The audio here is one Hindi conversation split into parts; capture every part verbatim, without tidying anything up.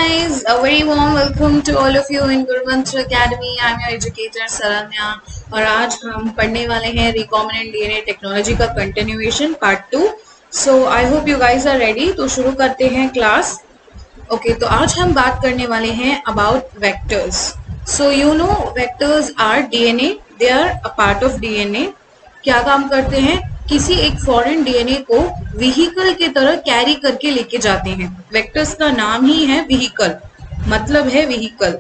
guys, a very warm welcome to all of you in Gurumantra Academy. I'm your educator Saranya और आज हम पढ़ने वाले हैं recombinant D N A technology का continuation part two. So I hope you guys are ready. तो शुरू करते हैं क्लास. Okay, तो आज हम बात करने वाले हैं about vectors. So you know vectors are D N A. They are a part of D N A. क्या काम करते हैं? किसी एक फॉरेन डीएनए को व्हीकल के तरह कैरी करके लेके जाते हैं. वेक्टर्स का नाम ही है व्हीकल, मतलब है व्हीकल.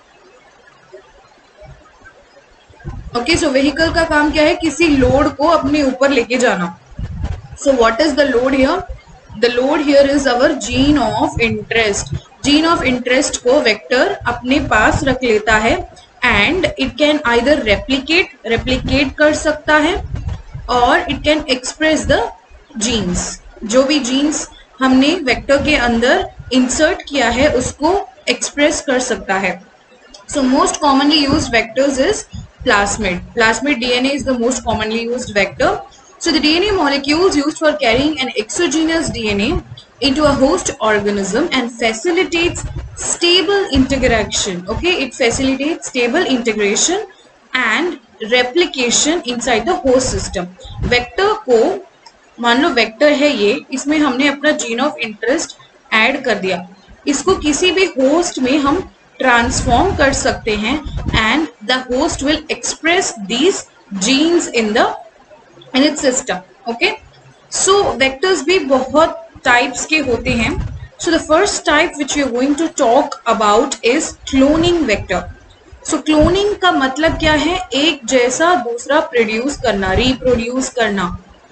ओके, सो व्हीकल का काम क्या है? किसी लोड को अपने ऊपर लेके जाना. So what is the load here? The load here is our gene of interest. Gene of interest को वेक्टर अपने पास रख लेता है and it can either replicate replicate कर सकता है और it can express the genes. जो भी जीन्स हमने वेक्टर के अंदर इंसर्ट किया है उसको एक्सप्रेस कर सकता है. So most commonly used vectors is plasmid. Plasmid DNA is the most commonly used vector. So the D N A molecules used for carrying an exogenous D N A into a host organism and facilitates stable integration. Okay, it facilitates stable integration and replication inside the host system. Vector को मान लो वेक्टर है ये, इसमें हमने अपना जीन ऑफ इंटरेस्ट ऐड कर दिया. इसको किसी भी होस्ट में हम ट्रांसफॉर्म कर सकते हैं and the host will express these genes in the in its system. Okay, so vectors भी बहुत types के होते हैं. So the first type which we are going to talk about is cloning vector. So cloning का मतलब क्या है? एक जैसा दूसरा प्रोड्यूस करना, रिप्रोड्यूस करना.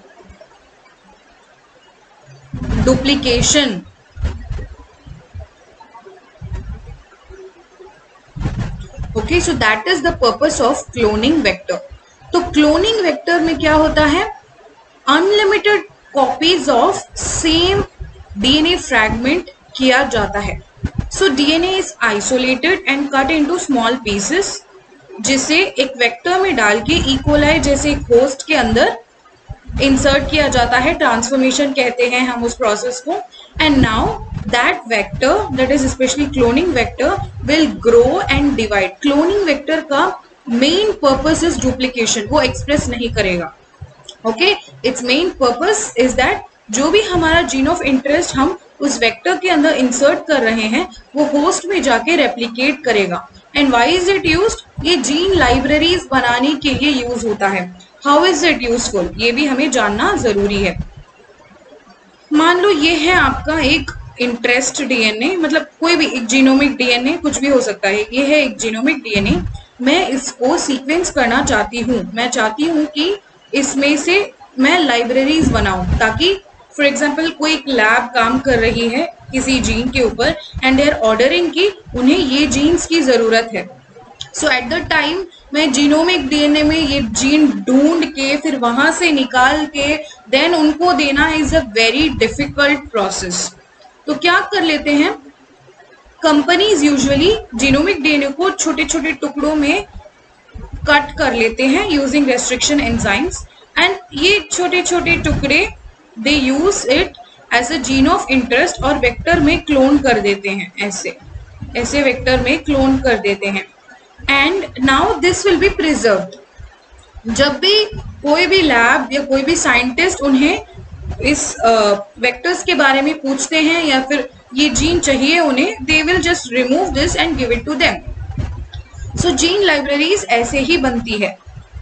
Duplication. Okay, so that is the purpose of cloning vector. तो क्लोनिंग वेक्टर में क्या होता है? Unlimited copies of same DNA fragment किया जाता है. So DNA is isolated and cut into small pieces, जिसे एक वेक्टर में डाल के इकोलाई जैसे एक होस्ट के अंदर इंसर्ट किया जाता है. ट्रांसफॉर्मेशन कहते हैं हम उस प्रोसेस को. And now that vector, that is specially cloning vector, will grow and divide. Cloning vector का मेन पर्पस इज डुप्लीकेशन. वो एक्सप्रेस नहीं करेगा. Okay, its main purpose is that जो भी हमारा जीन ऑफ इंटरेस्ट हम उस वेक्टर के अंदर इंसर्ट कर रहे हैं वो होस्ट में जाके रेप्लिकेट करेगा. And why is it used? ये जीन लाइब्रेरीज बनाने के लिए यूज होता है. How is it useful? ये भी हमें जानना जरूरी है. मान लो ये है आपका एक इंटरेस्ट डीएनए, मतलब कोई भी एक जीनोमिक डीएनए, कुछ भी हो सकता है. ये है एक जीनोमिक डीएनए. मैं इसको सीक्वेंस करना चाहती हूँ. मैं चाहती हूँ कि इसमें से मैं लाइब्रेरीज बनाऊं, ताकि फॉर एग्जांपल कोई एक लैब काम कर रही है किसी जीन के ऊपर एंड दे आर ऑर्डरिंग कि उन्हें ये जीन्स की जरूरत है. सो एट द टाइम मैं जीनोमिक डीएनए में ये जीन ढूंढ के फिर वहां से निकाल के देन उनको देना is a very difficult process. तो क्या कर लेते हैं कंपनीज? यूजुअली जीनोमिक डीएनए को छोटे छोटे टुकड़ों में कट कर लेते हैं यूजिंग रेस्ट्रिक्शन एंजाइम्स एंड ये छोटे छोटे टुकड़े they use it as a gene of interest और वेक्टर में क्लोन कर देते हैं. ऐसे ऐसे वेक्टर में क्लोन कर देते हैं and now this will be preserved. जब भी कोई भी लैब या कोई भी साइंटिस्ट उन्हें इस वेक्टर्स uh, के बारे में पूछते हैं या फिर ये जीन चाहिए उन्हें, they will just remove this and give it to them. So gene libraries ऐसे ही बनती है.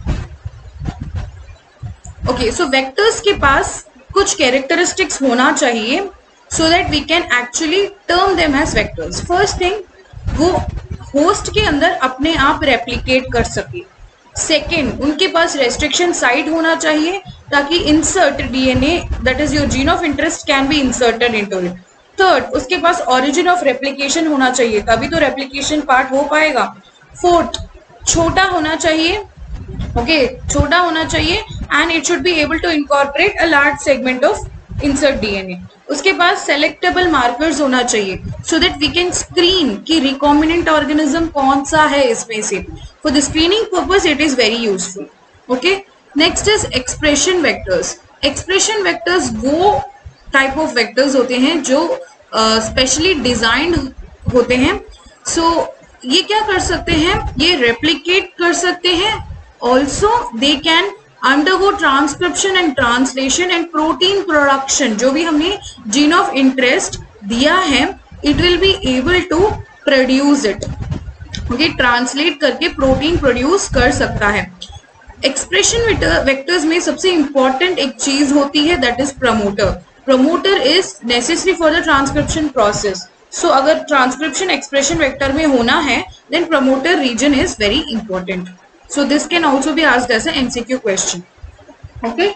ओके, सो वेक्टर्स के पास कुछ कैरेक्टरिस्टिक्स होना चाहिए so that we can actually term them as vectors. First thing, वो होस्ट के अंदर अपने आप रेप्लिकेट कर सके. सेकेंड, उनके पास रेस्ट्रिक्शन साइट होना चाहिए ताकि insert DNA, that is your gene of interest, can be inserted into it. Third, उसके पास ऑरिजिन ऑफ रेप्लिकेशन होना चाहिए, तभी तो रेप्लिकेशन पार्ट हो पाएगा. फोर्थ, छोटा होना चाहिए. ओके, छोटा होना चाहिए and it should be able to incorporate a large segment of insert DNA. उसके पास सेलेक्टेबल मार्कर्स होना चाहिए so that we can screen कि रिकॉम्बिनेंट ऑर्गेनिज्म कौन सा है इसमें से. For the screening purpose it is very useful. Okay, next is expression vectors. Expression vectors वो टाइप ऑफ वेक्टर्स होते हैं जो स्पेशली uh, डिजाइंड होते हैं. सो so, ये क्या कर सकते हैं, ये रेप्लिकेट कर सकते हैं. Also they can undergo transcription and translation and protein production. जो भी हमने जीन ऑफ इंटरेस्ट दिया है, it will be able to produce it. Okay, translate करके प्रोटीन प्रोड्यूस कर सकता है. एक्सप्रेशन वेक्टर्स में सबसे इंपॉर्टेंट एक चीज होती है, that is promoter. Promoter is necessary for the transcription process. So अगर ट्रांसक्रिप्शन एक्सप्रेशन वेक्टर में होना है, then promoter region is very important. So this can also be asked as a MCQ question. Okay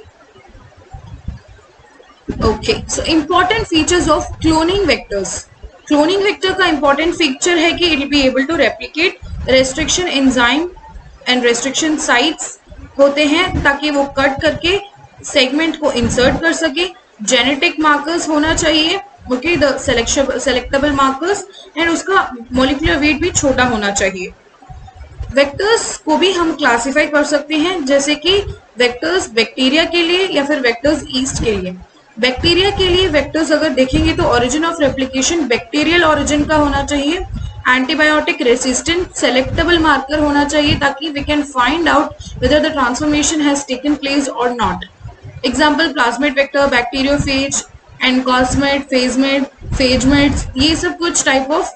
okay so important features of cloning vectors. Cloning vector का इंपॉर्टेंट फीचर है कि it will be able to replicate. Restriction enzyme and restriction sites होते हैं ताकि वो कट करके सेगमेंट को इंसर्ट कर सके. जेनेटिक मार्कर्स होना चाहिए, okay, the selectable markers, and उसका मॉलिक्यूलर वेट भी छोटा होना चाहिए. वेक्टर्स को भी हम क्लासिफाई कर सकते हैं, जैसे कि वेक्टर्स बैक्टीरिया के लिए या फिर वेक्टर्स ईस्ट के लिए. बैक्टीरिया के लिए वेक्टर्स अगर देखेंगे तो origin of replication bacterial origin का होना चाहिए. एंटीबायोटिक रेसिस्टेंट सेलेक्टेबल मार्कर होना चाहिए ताकि we can find out whether the transformation has taken place और not. Example plasmid vector, bacteriophage, एनकॉस्मेट, फेजमेट, फेजमेट्स, ये सब कुछ टाइप ऑफ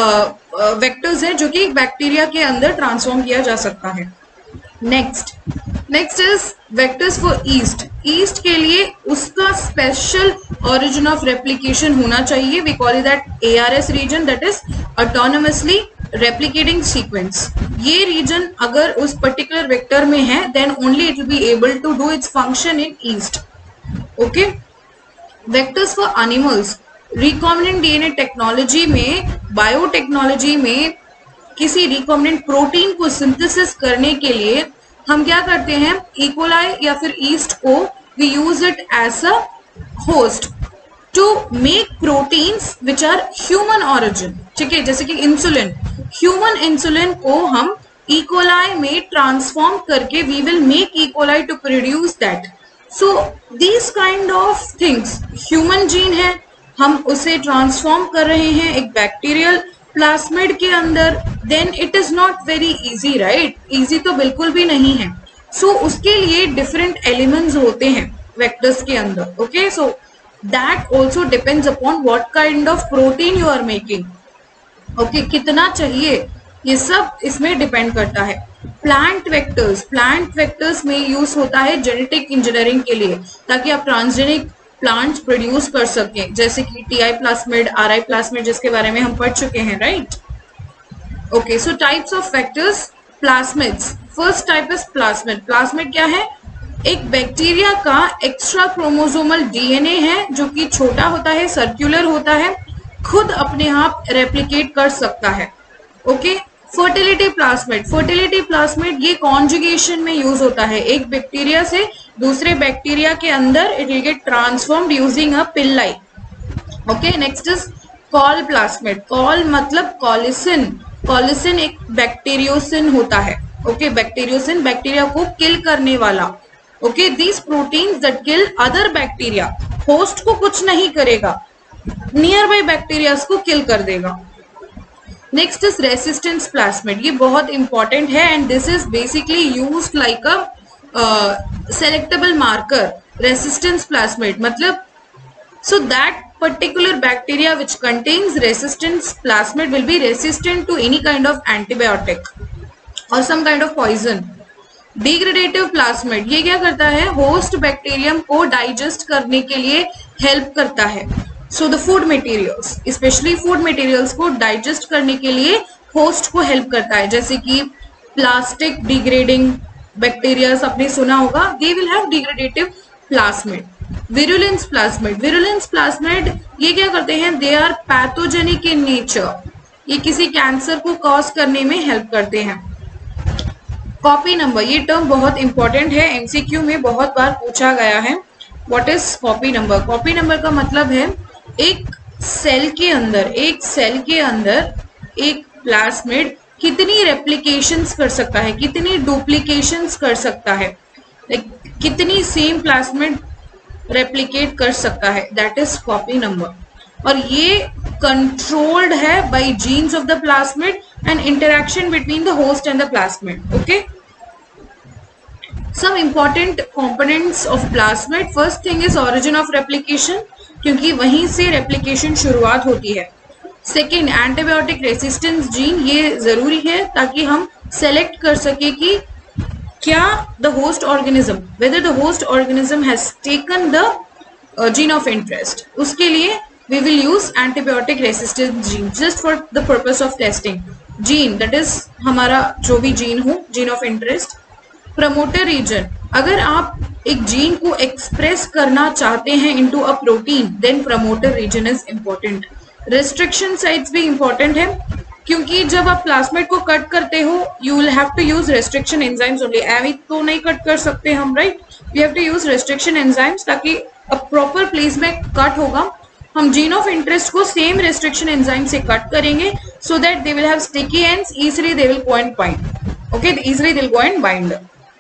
वेक्टर्स है जो कि बैक्टीरिया के अंदर ट्रांसफॉर्म किया जा सकता है. Next next is vectors for yeast. Yeast के लिए उसका स्पेशल ओरिजिन ऑफ रेप्लिकेशन होना चाहिए. We call it that A R S region, that is autonomously replicating sequence. ये रीजन अगर उस पर्टिकुलर वेक्टर में है, then only it will be able to do its function in yeast. Okay, vectors for animals. Recombinant DNA technology में, बायोटेक्नोलॉजी में किसी रिकॉम्बिनेंट प्रोटीन को सिंथेसिस करने के लिए हम क्या करते हैं, इकोलाई या फिर ईस्ट को we use it as a host to make proteins which are human origin. ठीक है, जैसे कि इंसुलिन, ह्यूमन इंसुलिन को हम इकोलाई में ट्रांसफॉर्म करके we will make E coli to produce that. So this kind of things, human gene है, हम उसे ट्रांसफॉर्म कर रहे हैं एक बैक्टीरियल प्लास्मिड के अंदर, then it is not very easy, right. Easy तो बिल्कुल भी नहीं है. सो so, उसके लिए डिफरेंट एलिमेंट्स होते हैं वेक्टर्स के अंदर. Okay, so that also depends upon what kind of protein you are making. Okay, कितना चाहिए, ये सब इसमें डिपेंड करता है. प्लांट वेक्टर्स, प्लांट वेक्टर्स में यूज होता है जेनेटिक इंजीनियरिंग के लिए, ताकि आप ट्रांसजेनिक प्लांट्स प्रोड्यूस कर सकें, जैसे कि टीआई प्लास्मिड, आरआई प्लास्मिड, जिसके बारे में हम पढ़ चुके हैं, right. Okay, so types of vectors. Plasmids, first type is plasmid. Plasmid क्या है, एक बैक्टीरिया का एक्स्ट्रा क्रोमोसोमल डीएनए है जो कि छोटा होता है, सर्कुलर होता है, खुद अपने आप रेप्लिकेट कर सकता है. Okay, fertility plasmid. Fertility plasmid ये कॉन्जुगेशन में यूज होता है, एक बैक्टीरिया से दूसरे बैक्टीरिया के अंदर it will get transformed using a pili. Okay, next is col plasmid. Col मतलब कॉलिसिन. कॉलिसिन एक बैक्टीरियोसिन होता है. ओके, बैक्टीरियोसिन बैक्टीरिया को किल करने वाला. Okay, these proteins that kill other bacteria, host को कुछ नहीं करेगा, नियर बाई बैक्टीरिया को किल कर देगा. Next is resistance plasmid. ये बहुत इंपॉर्टेंट है and this is basically used like a selectable marker. Resistance plasmid मतलब so that particular bacteria which contains resistance plasmid will be resistant to any kind of antibiotic or some kind of poison. Degradative plasmid ये क्या करता है, host bacterium को digest करने के लिए help करता है. So the food materials, especially food materials को digest करने के लिए host को help करता है, जैसे कि plastic degrading bacteria आपने सुना होगा, they will have degradative plasmid. Virulence plasmid. Virulence plasmid ये क्या करते हैं, they are pathogenic in nature. ये किसी कैंसर को कॉज करने में हेल्प करते हैं. कॉपी नंबर, ये टर्म बहुत इंपॉर्टेंट है, एमसीक्यू में बहुत बार पूछा गया है. What is copy number? Copy number का मतलब है एक सेल के अंदर, एक सेल के अंदर एक प्लाज्मिड कितनी रेप्लिकेशंस कर सकता है, कितनी डुप्लीकेशंस कर सकता है, like, कितनी सेम प्लाज्मिड रेप्लिकेट कर सकता है, दैट इज कॉपी नंबर. और ये कंट्रोल्ड है by genes of the plasmid and interaction between the host and the plasmid. Okay, some important components of plasmid. First thing is origin of replication, क्योंकि वहीं से replication शुरुआत होती है. Second, antibiotic resistance gene, ये जरूरी है ताकि हम select कर सके कि क्या the host organism, whether the host organism has taken the uh, gene of interest. उसके लिए we will use antibiotic resistance gene just for the purpose of testing. Gene, that is हमारा जो भी gene हो, gene of interest. Promoter region, अगर आप एक जीन को एक्सप्रेस करना चाहते हैं into a protein, then promoter region is important. Restriction sites भी इंपॉर्टेंट है, क्योंकि जब आप प्लाज्मिड को कट करते हो you will have to use restriction enzymes only. एवी तो नहीं कट कर सकते हम, right? We have to use restriction enzymes ताकि अ प्रॉपर प्लेस में कट होगा. हम जीन ऑफ इंटरेस्ट को सेम रेस्ट्रिक्शन एंजाइम से कट करेंगे so that they will have sticky ends, easily they will go and bind. Okay, easily they will go and bind.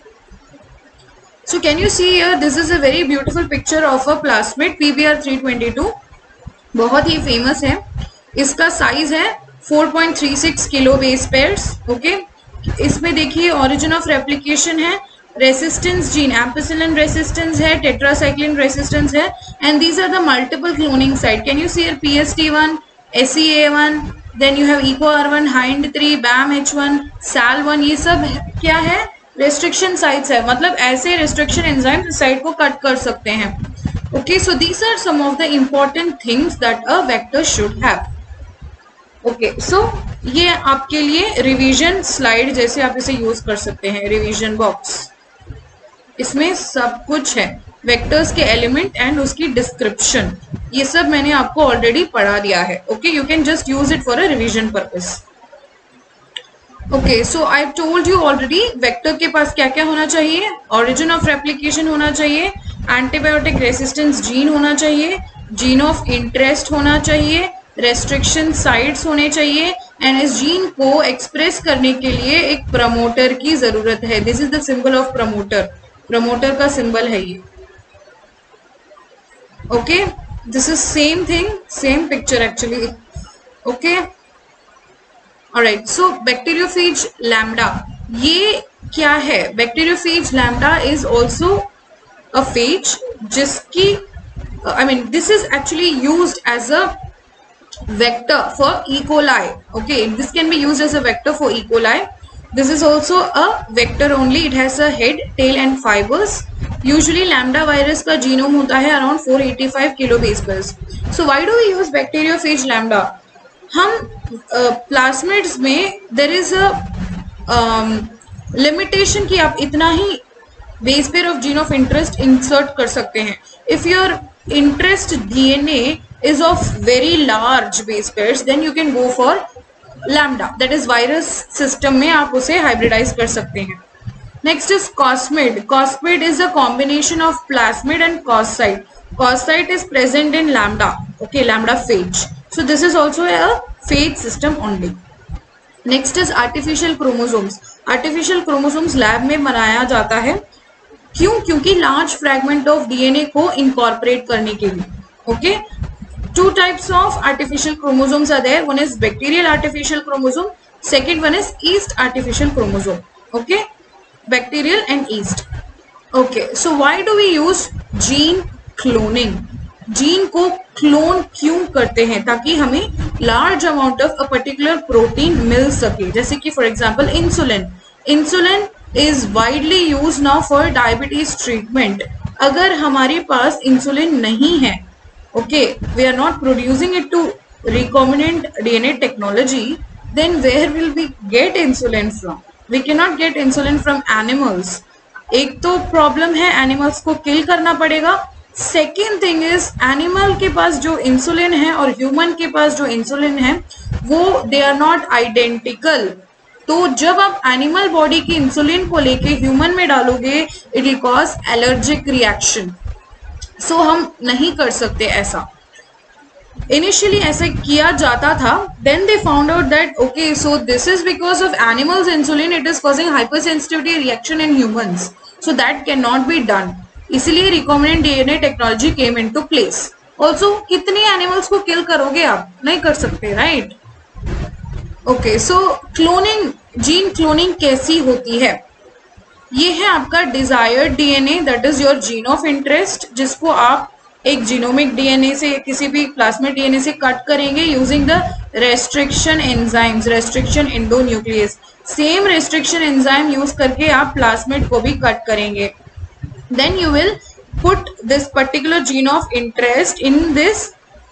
So can you see here, this is a very beautiful picture of a plasmid P B R three twenty-two. बहुत ही फेमस है. इसका साइज है four point three six kilo base pairs. Okay, इसमें देखिए origin of replication है, resistance gene, ampicillin resistance है, tetracycline resistance है, and these are the multiple cloning site. Can you see here P S T one, S E A one, then you have E C O R one, Hind three, B A M H one, S A L one. ये सब क्या है? रेस्ट्रिक्शन साइट्स है, मतलब ऐसे रेस्ट्रिक्शन एंजाइम साइट को कट कर सकते हैं. Okay, so these are some of the important things that a vector should have. Okay, so ये आपके लिए रिवीजन स्लाइड जैसे आप इसे यूज कर सकते हैं. रिवीजन बॉक्स, इसमें सब कुछ है, वेक्टर्स के एलिमेंट एंड उसकी डिस्क्रिप्शन, ये सब मैंने आपको ऑलरेडी पढ़ा दिया है. Okay, you can just use it for a revision purpose. Okay, so I told you already vector के पास क्या क्या होना चाहिए. ऑरिजिन ऑफ रेप्लिकेशन होना चाहिए, एंटीबायोटिक रेसिस्टेंस जीन होना चाहिए, जीन ऑफ इंटरेस्ट होना चाहिए, रेस्ट्रिक्शन साइट्स होने चाहिए, एंड इस जीन को एक्सप्रेस करने के लिए एक प्रमोटर की जरूरत है. This is the symbol of promoter. Promoter का सिंबल है ये. Okay, this is same thing, same picture actually. Okay, alright, so bacteriophage lambda, ये क्या है? Bacteriophage lambda is also a phage जिसकी I mean this is actually used as a vector for E. coli. Okay, this can be used as a vector for E. coli. This is also a vector only. It has a head, tail and fibers. Usually lambda virus का genome होता है around four eighty-five kilobase pairs. So why do we use bacteriophage lambda? हम प्लाज्मिड्स uh, में there is a um, limitation कि आप इतना ही base pair of gene of interest insert कर सकते हैं. If your interest D N A is of very large base pairs, then you can go for lambda, that is virus system में आप उसे hybridize कर सकते हैं. Next is cosmid. Cosmid is a combination of plasmid and coscyte. Coscyte is present in lambda. Okay, lambda phage. So this is also a phage system only. Next is artificial chromosomes. Artificial chromosomes lab में बनाया जाता है. क्यों? क्योंकि large fragment of D N A को incorporate करने के लिए. Okay. Two types of artificial chromosomes are there. One is bacterial artificial chromosome. Second one is yeast artificial chromosome. Okay, bacterial and yeast. Okay, so why do we use gene cloning? Gene को clone क्यों करते हैं? ताकि हमें large amount of a particular protein मिल सके. जैसे कि for example insulin. Insulin is widely used now for diabetes treatment. अगर हमारे पास insulin नहीं है, okay, we are not producing it to recombinant D N A technology, then where will we get insulin from? We cannot get insulin from animals. एक तो problem है, animals को kill करना पड़ेगा. Second thing is animal के पास जो insulin है और human के पास जो insulin है वो they are not identical. तो जब आप animal body की insulin को लेके human में डालोगे, it will cause allergic reaction. So so, हम नहीं कर सकते ऐसा. इनिशियली ऐसे किया जाता था, then they found out that okay so this is because of animals insulin it is causing hypersensitivity reaction in humans, so that can not be done. इसलिए recombinant DNA technology came into place. Also कितने एनिमल्स को किल करोगे आप, नहीं कर सकते, right. Okay, so cloning, gene cloning कैसी होती है? ये है आपका desired DNA, that is your gene of interest, जिसको आप एक जीनोमिक डीएनए से, किसी भी प्लास्मिड डीएनए से कट करेंगे using the restriction enzymes, restriction endonuclease. Same restriction enzyme use करके आप प्लास्मिड को भी कट करेंगे। Then you will put this particular gene of interest in this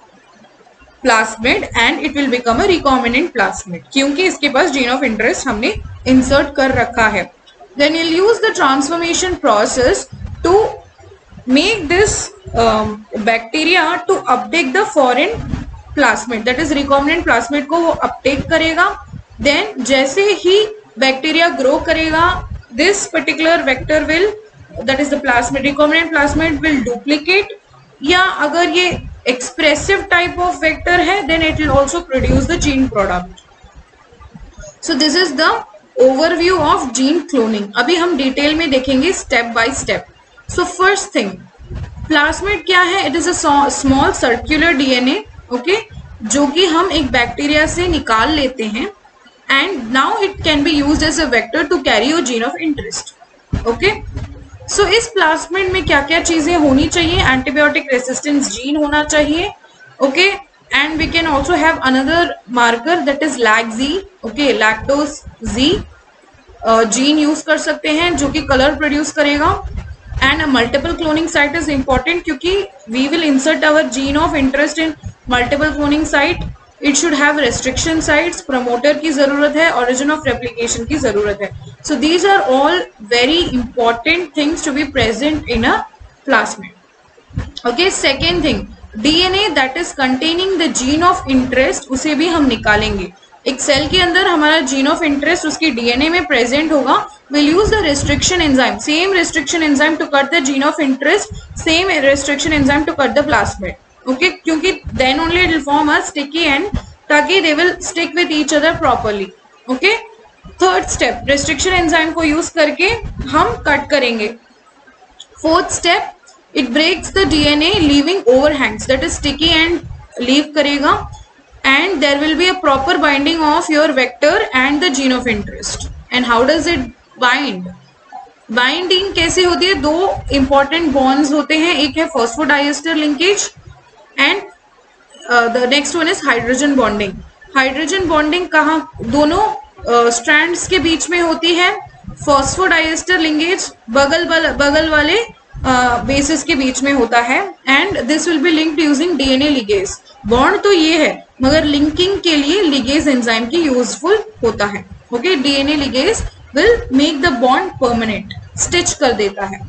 plasmid and it will become a recombinant plasmid, क्योंकि इसके पास जीन ऑफ इंटरेस्ट हमने इंसर्ट कर रखा है। Then you'll use the transformation process to make this um, bacteria to uptake the foreign plasmid, that is recombinant plasmid को वो uptake करेगा। Then जैसे ही bacteria grow करेगा, this particular vector will, that is the plasmid, recombinant plasmid will duplicate, या अगर ये expressive type of vector है then it will also produce the gene product. So this is the overview of gene cloning. अभी हम डिटेल में देखेंगे step by step. So first thing, plasmid क्या है? It is a small circular DNA, okay, जो कि हम एक बैक्टीरिया से निकाल लेते हैं and now it can be used as a vector to carry your gene of interest. Okay, so इस प्लास्मिड में क्या क्या चीजें होनी चाहिए? एंटीबायोटिक रेसिस्टेंस जीन होना चाहिए, okay, and we can also have another marker that is lacZ, okay, lactose Z uh, gene use कर सकते हैं जो कि color produce करेगा। and a multiple cloning site is important क्योंकि we will insert our gene of interest in multiple cloning site. it should have restriction sites, promoter की जरूरत है, origin of replication की जरूरत है। so these are all very important things to be present in a plasmid. okay, second thing, DNA that is containing the gene of interest, उसे भी हम निकालेंगे। एक सेल के अंदर हमारा जीन ऑफ इंटरेस्ट उसकी डीएनए में प्रेजेंट होगा, will use the restriction enzyme, same restriction enzyme to cut the gene of interest, same restriction enzyme to cut the plasmid, okay, क्योंकि then only it will form a sticky end, ताकि they will stick with each other properly. Okay, third step, restriction enzyme को यूज करके हम कट करेंगे। Fourth step, it breaks the D N A leaving overhangs, that is sticky and leave करेगा, and there will be a proper binding of your vector and the gene of interest. and how does it bind? binding कैसे होती है? दो important bonds होते हैं, एक है phosphodiester linkage and uh, the next one is hydrogen bonding. hydrogen bonding कहाँ? दोनों uh, strands के बीच में होती है। phosphodiester linkage बगल बगल वाले बेसिस uh, के बीच में होता है and this will be linked using DNA ligase. Bond तो ये है मगर लिंकिंग के लिए लिगेज एंजाइम की यूजफुल होता है। Okay, DNA ligase will make the bond permanent, stitch कर देता है।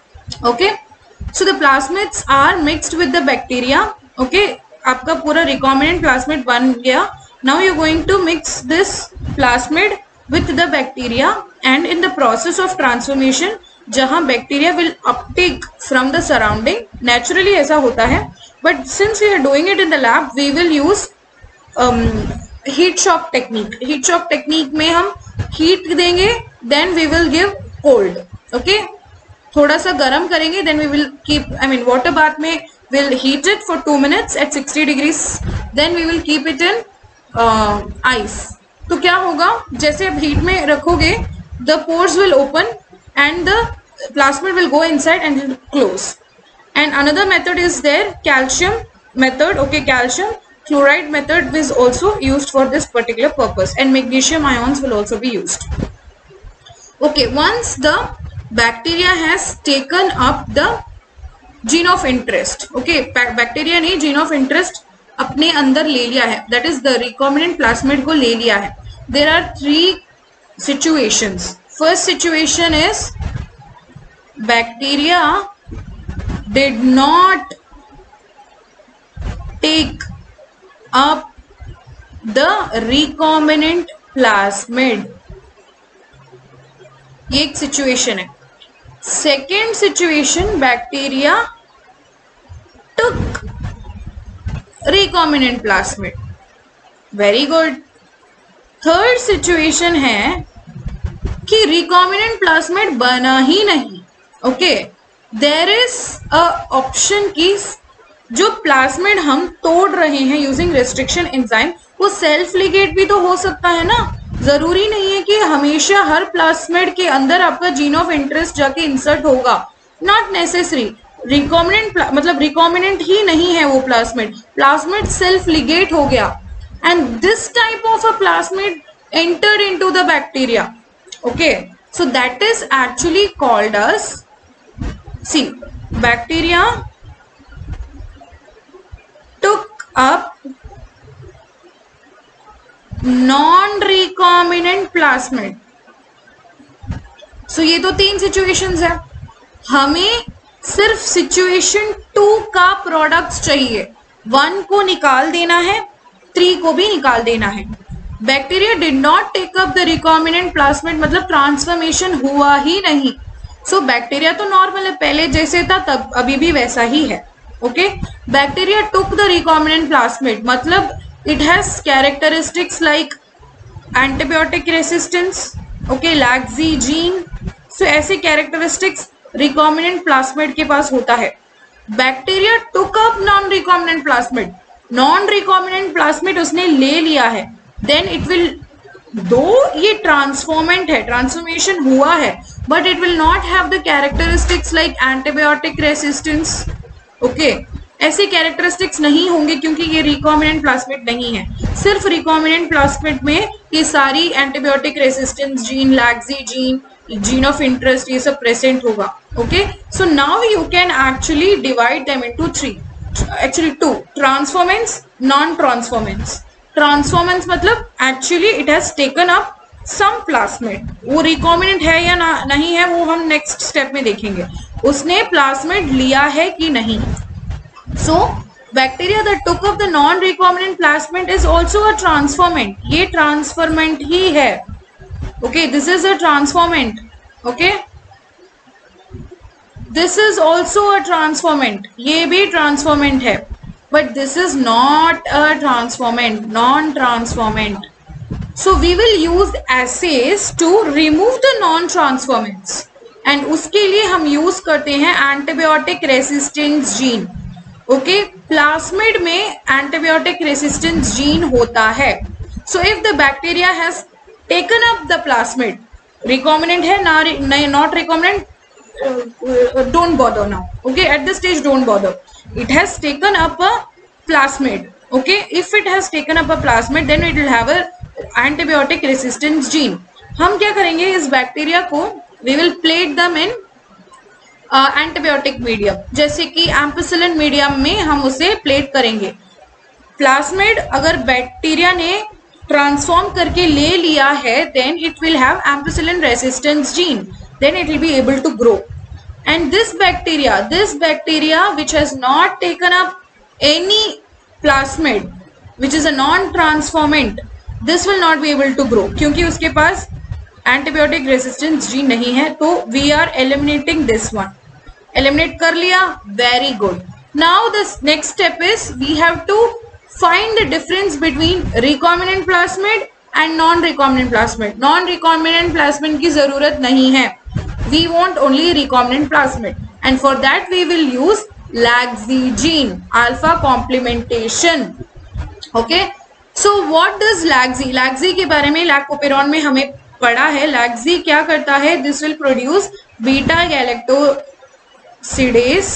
Okay, so the plasmids are mixed with the bacteria. Okay, आपका पूरा रिकॉम्बिनेंट प्लास्मिड बन गया। Now you going to mix this plasmid with the bacteria and in the process of transformation, जहां bacteria will uptake from the surrounding, naturally ऐसा होता है, but since we are doing it in the lab we will use heat shock technique. Heat shock technique में हम हीट देंगे, then we will give cold. Okay, थोड़ा सा गर्म करेंगे, then we will keep, I mean water bath में will heat it for two minutes at sixty degrees, then we will keep it in ice. तो क्या होगा, जैसे आप हीट में रखोगे the pores will open and the plasmid will go inside and it will close. And another method is there, calcium method. Okay, calcium chloride method is also used for this particular purpose, and magnesium ions will also be used. Okay, once the bacteria has taken up the gene of interest, okay, bacteria ने gene of interest अपने अंदर ले लिया है, that is the recombinant plasmid को ले लिया है। There are three situations. First situation is bacteria did not take up the recombinant plasmid, ये एक सिचुएशन है। Second situation, bacteria took recombinant plasmid, very good. Third situation है कि रिकॉम्बिनेंट प्लास्मिड बना ही नहीं। Okay, there is a option की जो प्लाज्मिड हम तोड़ रहे हैं यूजिंग रेस्ट्रिक्शन एंजाइम, वो सेल्फ लिगेट भी तो हो सकता है ना। जरूरी नहीं है कि हमेशा हर प्लाज्मिड के अंदर आपका जीन ऑफ इंटरेस्ट जाके इंसर्ट होगा, नॉट नेसेसरी। रिकॉम्बिनेंट मतलब रिकॉम्बिनेंट ही नहीं है वो प्लाज्मिड, प्लाज्मिड सेल्फ लिगेट हो गया, and this type of a plasmid entered into the bacteria. Okay, so that is actually called as, see, bacteria took up non-recombinant plasmid. So ये तो तीन situations है, हमें सिर्फ सिचुएशन टू का प्रोडक्ट्स चाहिए, वन को निकाल देना है, थ्री को भी निकाल देना है। Bacteria did not take up the recombinant plasmid, मतलब ट्रांसफॉर्मेशन हुआ ही नहीं। सो so, बैक्टीरिया तो नॉर्मल है, पहले जैसे था तब अभी भी वैसा ही है। Okay, bacteria took the recombinant plasmid, मतलब it has characteristics like antibiotic resistance, okay, lacZ gene. So ऐसे कैरेक्टरिस्टिक्स रिकॉम्बिनेंट प्लाज्मिड के पास होता है। Bacteria took up non recombinant plasmid, non recombinant plasmid उसने ले लिया है, देन इट विल, दो ये ट्रांसफॉर्मेंट है, ट्रांसफॉर्मेशन हुआ है, but it will not have the characteristics like antibiotic resistance. Okay, ऐसे कैरेक्टरिस्टिक्स नहीं होंगे क्योंकि ये रिकॉम्बिनेंट प्लाज्मिड नहीं है। सिर्फ रिकॉम्बिनेंट प्लाज्मिड में ये सारी antibiotic resistance gene, lacZ gene, gene of interest, ये सब प्रेजेंट होगा। Okay, so now you can actually divide them into three, actually two, transformants, non transformants. Transformants मतलब actually it has taken up some plasmid, वो रिकॉम्बिनेंट है या ना, नहीं है वो हम नेक्स्ट स्टेप में देखेंगे, उसने प्लाज्मिड लिया है कि नहीं। So bacteria that took up the non recombinant plasmid is also a transformant, ये ट्रांसफॉर्मेंट ही है। Okay, this is a transformant. Okay, this is also a transformant, ये भी ट्रांसफॉर्मेंट है, but this is not a transformant, non-transformant. So we will use assays to remove the non-transformants, and उसके लिए हम use करते हैं antibiotic resistance gene. Okay, plasmid में antibiotic resistance gene होता है। So if the bacteria has taken up the plasmid, recombinant है ना, not recombinant, uh, uh, don't bother now. Okay, at this stage don't bother. It has taken up a plasmid. Okay, if it has taken up a plasmid, then it will have a antibiotic resistance gene. हम क्या करेंगे, इस बैक्टीरिया को we will plate them in antibiotic medium, जैसे कि एम्पिसिलिन मीडियम में हम उसे प्लेट करेंगे। प्लाज्मिड अगर बैक्टीरिया ने ट्रांसफॉर्म करके ले लिया है, then it will have ampicillin resistance gene, then it will be able to grow. And this bacteria, this bacteria which has not taken up any plasmid, which is a non-transformant, this will not be able to grow क्योंकि उसके पास antibiotic resistance gene नहीं है। तो we are eliminating this one. Eliminate कर लिया, very good. Now the next step is we have to find the difference between recombinant plasmid and non-recombinant plasmid. Non-recombinant plasmid की जरूरत नहीं है, we want only recombinant plasmid, and for that we will use lacsi gene, alpha complementation. Okay, so what does lacsi, lacsi के बारे में लैकोपेरॉन में हमें पढ़ा है। lacsi क्या करता है, this will produce beta galactosidase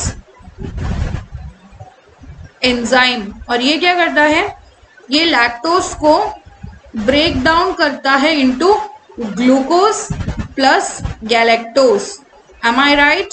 enzyme, और ये क्या करता है, ये लैक्टोज को ब्रेक डाउन करता है into glucose plus galactose. Am I right?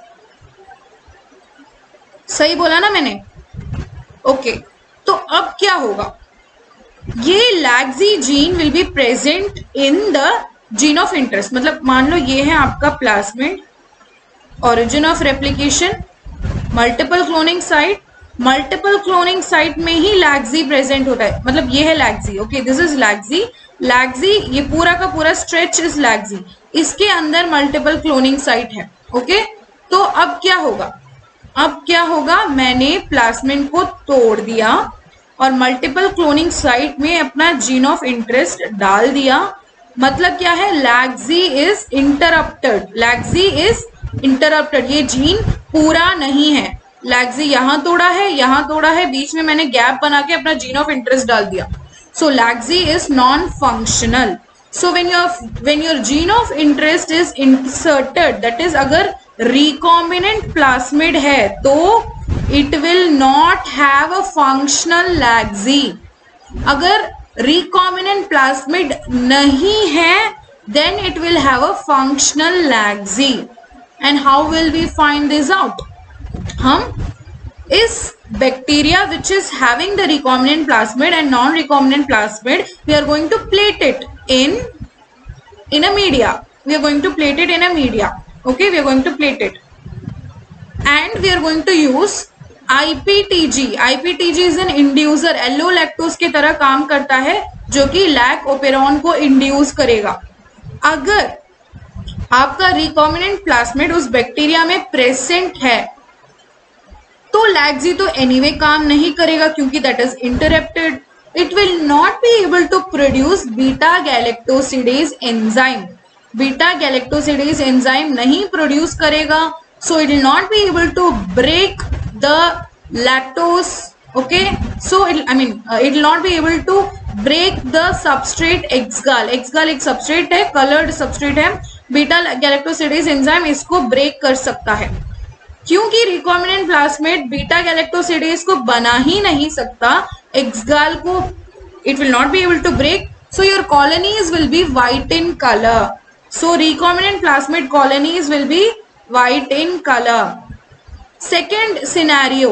सही बोला ना मैंने? ओके, तो अब क्या होगा, ये lacZ gene will be present in the gene of interest. मतलब मान लो ये है आपका plasmid, origin of replication, multiple cloning site, multiple cloning site में ही लैक्सी प्रेजेंट होता है, मतलब ये है lacZ. Okay, this is lacZ, lacZ ये पूरा का पूरा स्ट्रेच इज लैक्सी, इसके अंदर मल्टीपल क्लोनिंग साइट है। ओके, तो अब क्या होगा, अब क्या होगा, मैंने प्लाज्मिड को तोड़ दिया और मल्टीपल क्लोनिंग साइट में अपना जीन ऑफ इंटरेस्ट डाल दिया। मतलब क्या है, lacZ is interrupted, lacZ is interrupted, ये जीन पूरा नहीं है। लैक्सी यहाँ तोड़ा है, यहाँ तोड़ा है, बीच में मैंने गैप बना के अपना जीन ऑफ इंटरेस्ट डाल दिया. So lacZ is non functional. So when your when your gene of interest is inserted, that is अगर रिकॉम्बिनेंट प्लास्मिड है तो it will not have a functional lacZ. अगर रिकॉम्बिनेंट प्लास्मिड नहीं है then it will have a functional laxy. And how will we find this out? हम इस bacteria which is having the recombinant plasmid and non-recombinant plasmid, we are going to plate it in in a media. We are going to plate it in a media. Okay, we are going to plate it, and we are going to use I P T G. I P T G is an inducer. Allolactose की तरह काम करता है जो कि लैक ओपेरॉन को इंड्यूस करेगा. अगर आपका रिकॉम्बिनेंट प्लास्मिड उस बैक्टीरिया में प्रेजेंट है तो लैक्सी तो एनीवे काम नहीं करेगा क्योंकि that is interrupted. It will not be able to produce beta galactosidase enzyme. Beta galactosidase enzyme नहीं प्रोड्यूस करेगा. So it will not be able to break the lactose. Okay, so it, I mean uh, it will not be able to break the substrate X-gal. X-gal एक substrate है, colored substrate है. बीटा गैलेक्टोसिडेज एंजाइम इसको ब्रेक कर सकता है क्योंकि रिकॉम्बिनेंट प्लास्मिड बीटा गैलेक्टोसिडेज को बना ही नहीं सकता. X-gal को it will not be able to break. So your colonies will be white in color. So recombinant plasmid colonies will be white in color. Second scenario,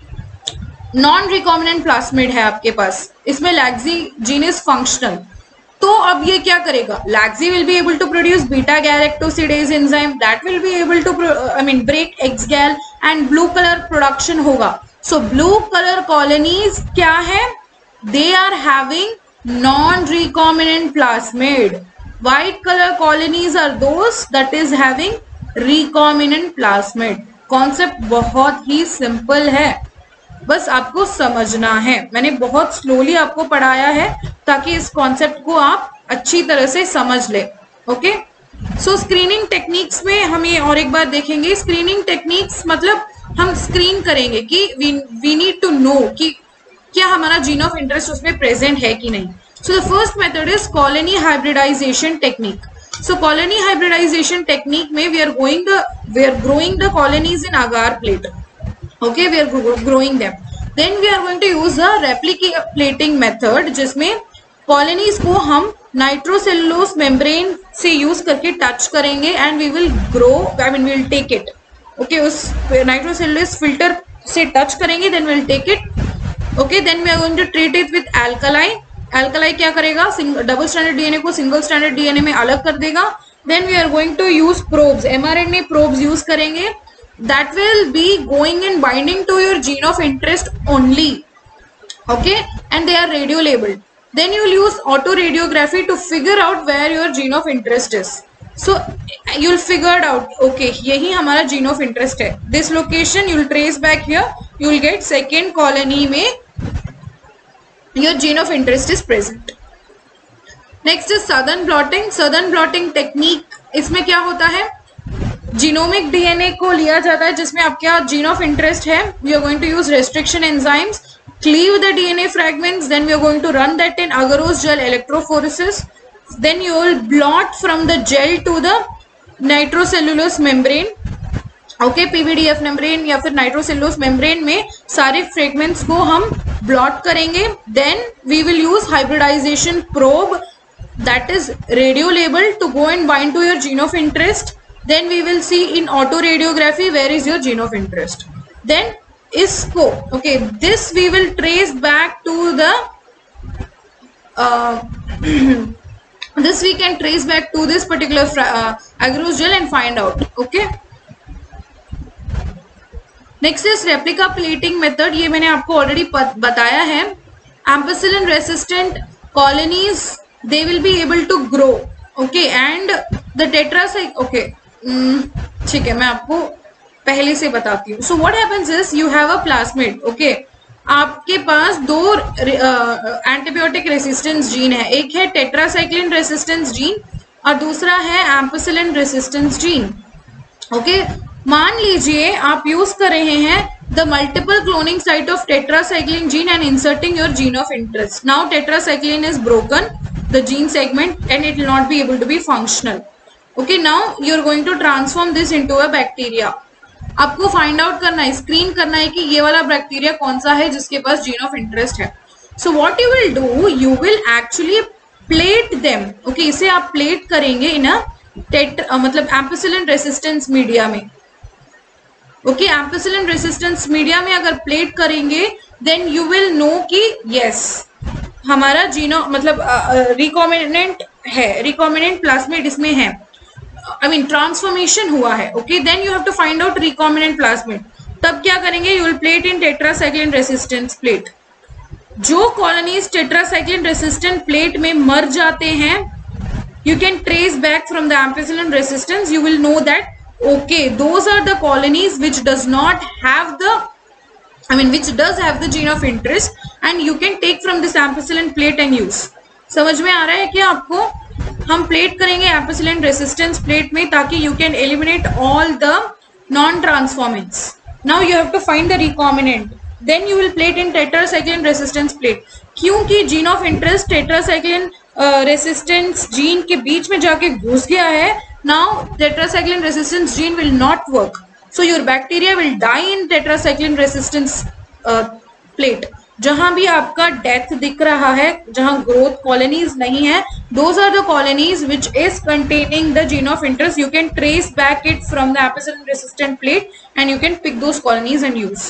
non recombinant plasmid है आपके पास, इसमें लैक्सी जीन इज फंक्शनल. तो अब ये क्या करेगा? LacZ will be able to produce beta galactosidase enzyme, that will be able to I mean break X gal and blue colour production होगा. सो ब्लू कलर कॉलोनीज क्या है? They are having non recombinant plasmid. White colour colonies are those that is having recombinant plasmid. Concept बहुत ही सिंपल है, बस आपको समझना है. मैंने बहुत स्लोली आपको पढ़ाया है ताकि इस कॉन्सेप्ट को आप अच्छी तरह से समझ ले. ओके, सो स्क्रीनिंग टेक्निक्स में हम ये और एक बार देखेंगे. स्क्रीनिंग टेक्निक्स मतलब हम स्क्रीन करेंगे कि we we need to know कि क्या हमारा जीन ऑफ इंटरेस्ट उसमें प्रेजेंट है कि नहीं. So the first method is colony hybridization technique. So colony hybridization technique में we are going the we are growing the colonies in agar plate. Okay, we are growing them. Then we are going to use a replicating method जिसमें कॉलोनीज को हम नाइट्रोसेलुलोज मेम्ब्रेन से यूज करके टच करेंगे and we will grow, I mean we will take it. Okay, उस नाइट्रोसेलुलोज फिल्टर से टच करेंगे then we will take it. Okay, then we are going to treat it with alkali. Alkali क्या करेगा? डबल स्टैंडर्ड डीएनए को सिंगल स्टैंडर्ड डीएनए में अलग कर देगा. Then we are going to use probes. MRNA probes use करेंगे. That will be going and binding to your gene of interest only. Okay, and they are radio labeled. Then you will use autoradiography to figure out where your gene of interest is. So you will figure it out. Okay, यही हमारा gene of interest है. This location you will trace back here. You will get second colony में your gene of interest is present. Next is southern blotting. Southern blotting technique, इसमें क्या होता है? जीनोमिक डीएनए को लिया जाता है जिसमें आपके जीन ऑफ इंटरेस्ट है. We are going to use restriction enzymes, cleave the DNA fragments, then we are going to run that in agarose gel electrophoresis. Then you will blot from the gel to the nitrocellulose membrane. Okay, PVDF membrane या फिर नाइट्रोसेलुलोज मेम्ब्रेन में सारे फ्रैगमेंट्स को हम ब्लॉट करेंगे. Then we will use hybridization probe that is radio labelled to go and bind to your gene of interest. Then we will see in autoradiography where is your gene of interest. Then isko, okay, this we will trace back to the uh, this we can trace back to this particular uh, agarose gel and find out. Okay, next is replica plating method. ये मैंने आपको already बताया है. Ampicillin resistant colonies, they will be able to grow. Okay, and the tetracycline, okay, ठीक है, मैं आपको पहले से बताती हूँ. So what happens is you have a plasmid. Okay, आपके पास दो एंटीबायोटिक रेसिस्टेंस जीन है. एक है टेट्रासाइक्लिन रेसिस्टेंस जीन और दूसरा है एम्पिसिलिन रेसिस्टेंस जीन. ओके, मान लीजिए आप यूज कर रहे हैं the multiple cloning site of tetracycline gene and inserting your gene of interest. Now tetracycline is broken, the gene segment, and it will not be able to be functional. Okay, now you are going to transform this into a bacteria. आपको फाइंड आउट करना है, स्क्रीन करना है कि ये वाला बैक्टीरिया कौन सा है जिसके पास जीन ऑफ इंटरेस्ट है. So what you will do, you will actually plate them. Okay, इसे आप प्लेट करेंगे इन अ टेट मतलब एम्पिसिलिन रेसिस्टेंस मीडिया में. ओके, एम्पिसिलिन रेसिस्टेंस मीडिया में अगर प्लेट करेंगे देन यू विल नो कि यस हमारा जीनो मतलब रिकॉम्बिनेंट है, रिकॉम्बिनेंट प्लाज्मिड इसमें है, आई मीन ट्रांसफॉर्मेशन हुआ है. Okay, then you have to find out recombinant plasmid. तब क्या करेंगे, you will plate in tetracycline resistance plate. जो कॉलोनीज टेट्रासाइक्लिन रेसिस्टेंट प्लेट में मर जाते हैं, you can trace back from the ampicillin resistance, you will know that okay those are the colonies which does not have the I mean which does have the gene of interest, and you can take from this ampicillin plate and use. समझ में आ रहा है क्या आपको? हम प्लेट करेंगे ampicillin resistance प्लेट में ताकि you can eliminate all the non transformants. Now you have to find the recombinant, then you will plate in tetracycline resistance plate. क्योंकि gene of interest tetracycline resistance uh, gene के बीच में जाके घुस गया है. Now tetracycline resistance gene will not work, so your bacteria will die in tetracycline resistance plate. जहां भी आपका डेथ दिख रहा है, जहां ग्रोथ कॉलोनीज नहीं है, those are the colonies which is containing the gene of interest. You can trace back it from the ampicillin resistant plate and you can pick those colonies and use.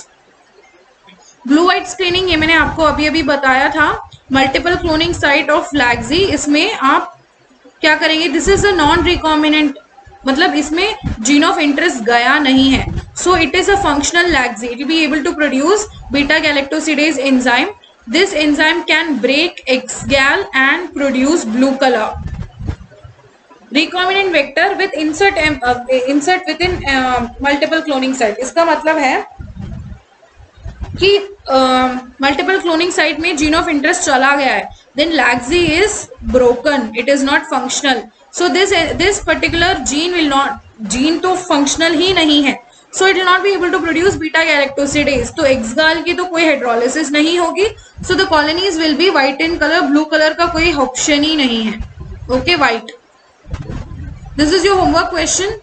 Blue white screening ये मैंने आपको अभी अभी बताया था. Multiple cloning site of lacZ, इसमें आप क्या करेंगे, this is a non recombinant, मतलब इसमें जीन ऑफ इंटरेस्ट गया नहीं है. So it is a functional लैक्सी. It will be able to produce beta galactosidase enzyme. This enzyme can break X gal and produce blue colour. Recombinant vector with insert insert within multiple cloning site. इसका मतलब है कि मल्टीपल क्लोनिंग साइट में जीन ऑफ इंटरेस्ट चला गया है, then lacZ is broken, it is not functional. So this this particular gene will not, gene तो फंक्शनल ही नहीं है, so it will not be able to produce beta galactosidase. तो एक्सगाल की तो कोई हाइड्रोलिसिस नहीं होगी, so the colonies will be white in colour. Blue colour का कोई ऑप्शन ही नहीं है. Okay, white. This is your homework question,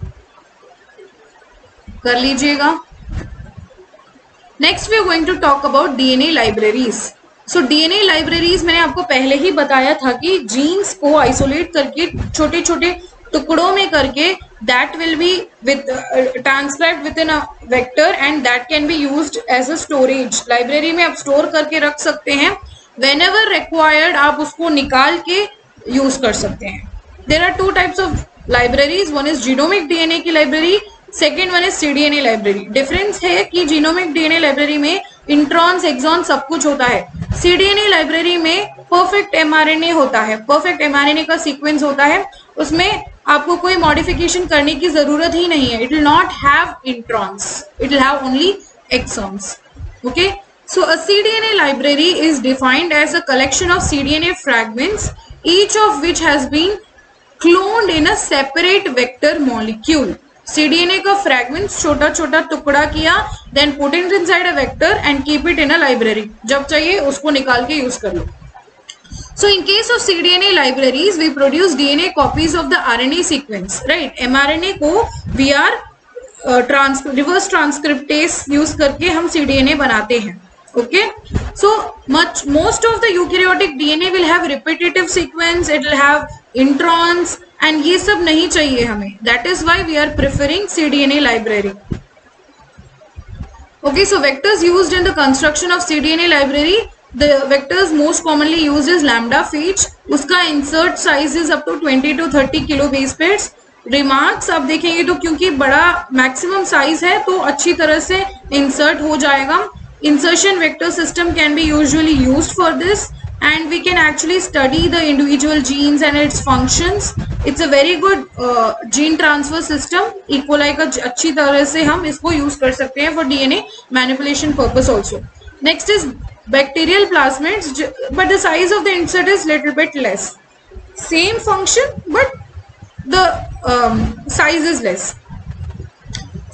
कर लीजिएगा. Next we are going to talk about DNA libraries. So DNA libraries मैंने आपको पहले ही बताया था कि जीन्स को आइसोलेट करके छोटे छोटे टुकड़ों में करके that will be with transcribed within a vector and that can be used as a storage. Library में आप स्टोर करके रख सकते हैं, वेन एवर रिक्वायर्ड आप उसको निकाल के यूज कर सकते हैं. There are two types of libraries, one is genomic DNA की library, second one is cDNA library. Difference है कि जीनोमिक डीएनए लाइब्रेरी में इंट्रॉन्स एक्सॉन सब कुछ होता है. सीडीएनए लाइब्रेरी में परफेक्ट एमआरएनए होता है, परफेक्ट एमआरएनए का सीक्वेंस होता है, उसमें आपको कोई मॉडिफिकेशन करने की जरूरत ही नहीं है. It will not have introns, it will have only exons. Okay, so a cDNA library is defined as a collection of cDNA fragments, each of which has been cloned in a separate vector molecule. CDNA का फ्रैगमेंट्स छोटा छोटा टुकड़ा किया, then put it inside a vector and keep it in a library. जब चाहिए उसको निकाल के यूज कर लो. So in case of cDNA libraries we produce DNA copies of the RNA sequence. Right, mRNA को we are trans reverse transcriptase use करके हम सीडीएनए बनाते हैं. Okay, so much most of the eukaryotic DNA will have repetitive sequence, it will have introns, and ये सब नहीं चाहिए हमें. That is why we are preferring cDNA library. Okay, so vectors used in the construction of cDNA library, the vectors most commonly used is lambda फीच. उसका insert size is up to twenty to thirty kilo base pairs. Remarks आप देखेंगे तो क्योंकि बड़ा मैक्सिमम साइज है तो अच्छी तरह से इंसर्ट हो जाएगा. Insertion vector system can be usually used for this, and we can actually study the individual genes and its functions. It's a very good uh, gene transfer system. E. coli का अच्छी तरह से हम इसको use कर सकते हैं for D N A manipulation purpose also. Next is bacterial plasmids, but the size of the insert is little bit less. Same function, but the um, size is less.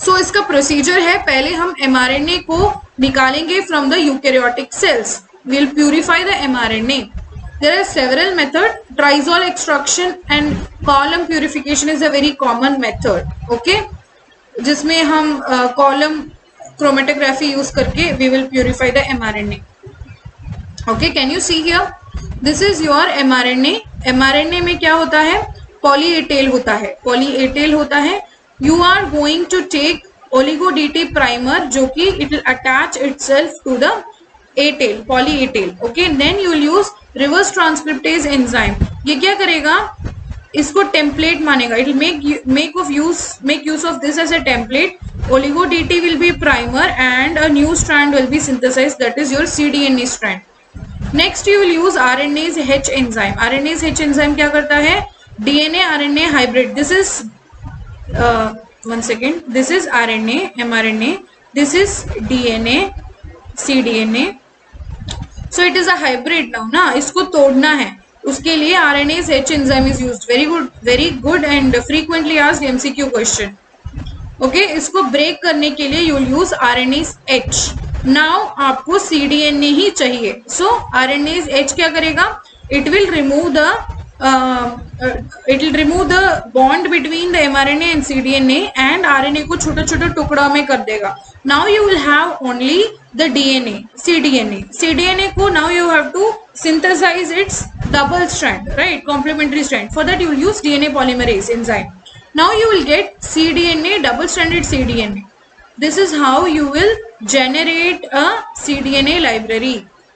So so, इसका प्रोसीजर है, पहले हम एमआरएनए को निकालेंगे from the eukaryotic cells. We will purify the mRNA. There are several method. Trizol extraction and column purification is a very common method. Okay, जिसमें हम कॉलम क्रोमेटोग्राफी यूज करके we will purify the mRNA. Okay, can you see here, this is your mRNA. MRNA में क्या होता है, पॉली ए टेल होता है. पॉली ए टेल होता है. You are going to take oligo D T primer जो कि it will attach itself to the A tail, poly A tail. Okay, then you will use reverse transcriptase enzyme. ये क्या करेगा, इसको template मानेगा. It will make make of use make use of this as a template. Oligo D T will be primer and a new strand will be synthesized, that is your C D N A strand. Next you will use R N A H enzyme. R N A H enzyme क्या करता है, D N A R N A hybrid. This is Uh, one second, this is R N A, mRNA, this is D N A, cDNA. So it is a hybrid now ना, इसको तोड़ना है, उसके लिए R N A H enzyme is used. Very good, very good and frequently asked M C Q question. Okay, इसको ब्रेक करने के लिए you will use R N A H. Now आपको C D N A ही चाहिए. So R N A H क्या करेगा, it will remove the Uh, uh, it will remove the bond between the mRNA and C D N A and R N A को छोटे छोटे टुकड़ों में कर देगा. Now you will have only the D N A, cDNA. cDNA को now you have to synthesize its double strand, right? Complementary strand. For that you will use D N A polymerase enzyme. Now you will get cDNA, double stranded cDNA. This is how you will generate a cDNA library.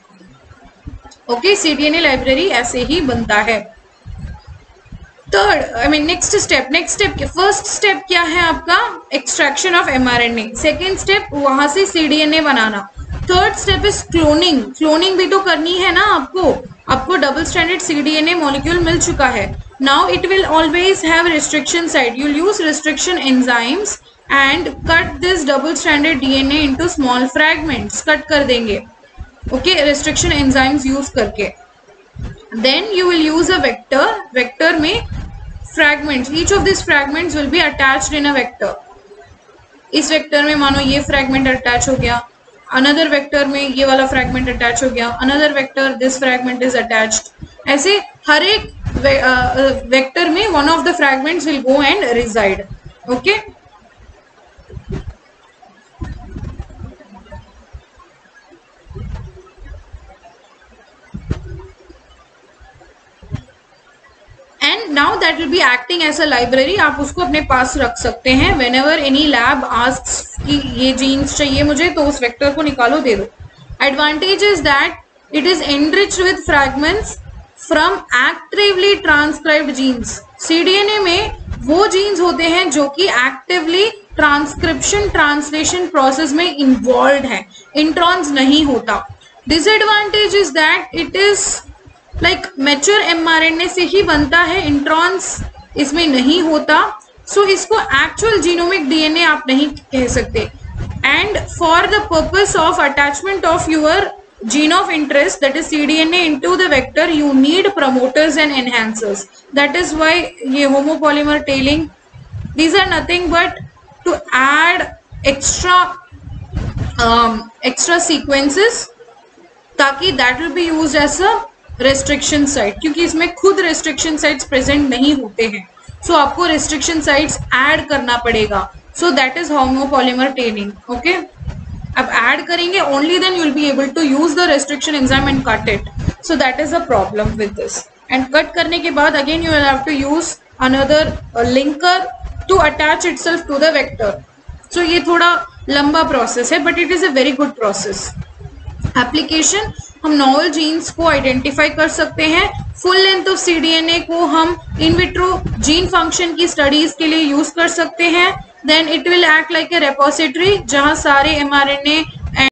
Okay, cDNA library ऐसे ही बनता है. Third, I mean next step, next step first step क्या है आपका, extraction of mRNA. Second step वहां से सीडीएनए बनाना. Third step is cloning. Cloning भी तो करनी है ना आपको. आपको डबल स्टैंडर्ड सीडीएनए मॉलिक्यूल मिल चुका है. Now it will always have restriction site. You will use restriction enzymes and cut this double standard DNA into small fragments. Cut कर देंगे, ओके, रिस्ट्रिक्शन एंजाइम्स यूज करके. Then you will use a vector. Vector में fragments. Each of these fragments will be attached in a vector. इस vector में मानो ये fragment attach हो गया. Another vector में ये वाला fragment attach हो गया. Another vector, this fragment is attached. ऐसे हर एक vector में one of the fragments will go and reside. Okay. And now that will be acting as a library. आप उसको अपने पास रख सकते हैं. Whenever any lab asks कि ये genes चाहिए मुझे, तो उस vector को निकालो, दे दो. Advantage is that it is enriched with fragments from actively transcribed genes. C D N A में वो genes होते हैं जो कि actively transcription translation process में involved हैं. Introns नहीं होता. Disadvantage is that it is like mature mRNA से ही बनता है, इंट्रॉन्स इसमें नहीं होता. सो so, इसको एक्चुअल जीनोमिक डीएनए आप नहीं कह सकते. And for the purpose of attachment of your gene of interest, that is cDNA into the vector, you need promoters and enhancers. That is why ये homopolymer tailing, these are nothing but to add extra extra sequences, ताकि that will be used as a restriction site. क्योंकि इसमें खुद रेस्ट्रिक्शन साइट्स प्रेजेंट नहीं होते हैं, सो so आपको रेस्ट्रिक्शन साइट्स ऐड करना पड़ेगा. So that is homopolymer tailing. Okay, अब ऐड करेंगे only then you will be able to use the restriction enzyme and cut it. So that is a problem with this. And cut करने के बाद again you will have to use another linker to attach itself to the vector. So ये थोड़ा लंबा प्रोसेस है, but it is a very good process. Application, हम नॉवल जीन्स को आइडेंटिफाई कर सकते हैं. फुल लेंथ ऑफ सीडीएनए को हम इन विट्रो जीन फंक्शन की स्टडीज के लिए यूज कर सकते हैं. Then it will act like a repository, जहां सारे एमआरएनए